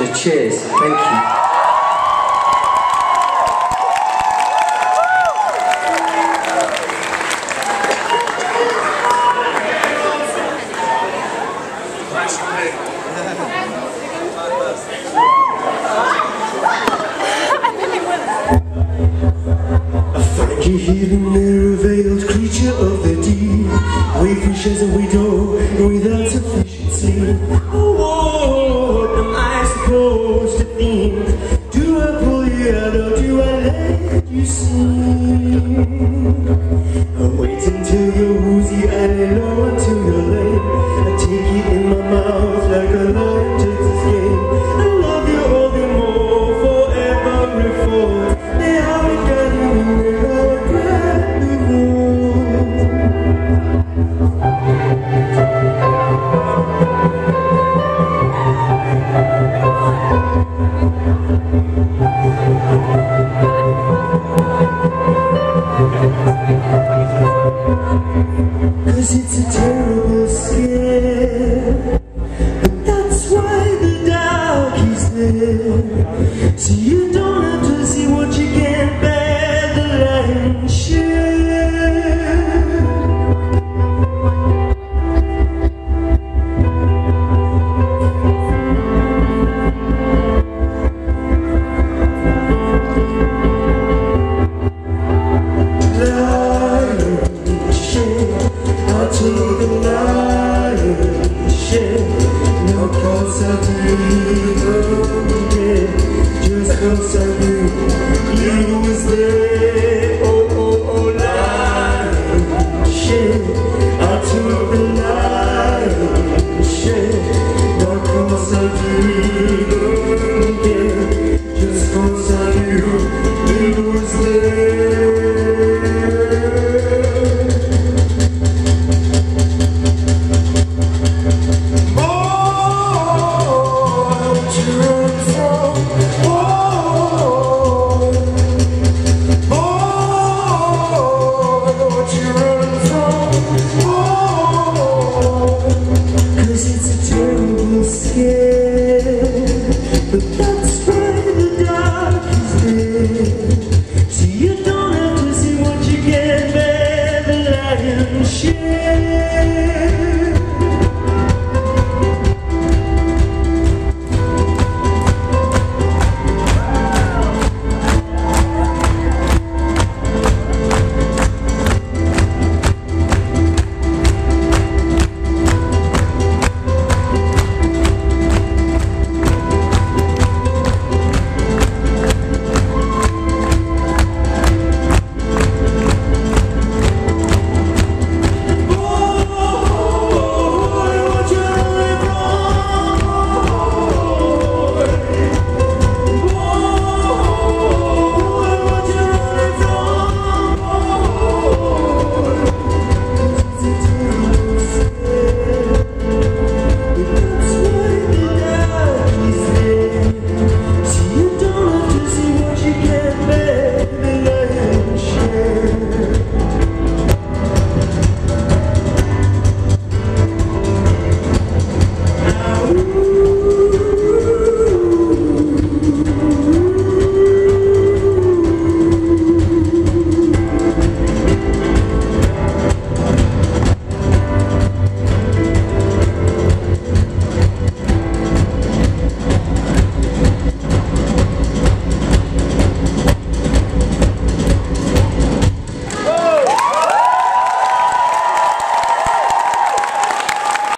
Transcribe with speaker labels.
Speaker 1: Cheers. Thank you.
Speaker 2: Frankie hidden there, a veiled creature of the deep. We fish as we do, without sufficient sleep. Oh, what am I supposed to think? Do I pull you out or do I let you sing? I wait until you're woozy, I lay low until you're late. I take it in my mouth like a lion takes his game. I love you all the more for every fault. They haven't got you in our brand new Cause it's a terrible scare, but that's why the dark is there. So you don't have to see what you can't bear, the lion's share. Just I knew you was there. Oh, oh, oh, lion's share. I took the lion's share. Not cause I didn't care, just cause I knew you was there. Cause it's a terrible scare.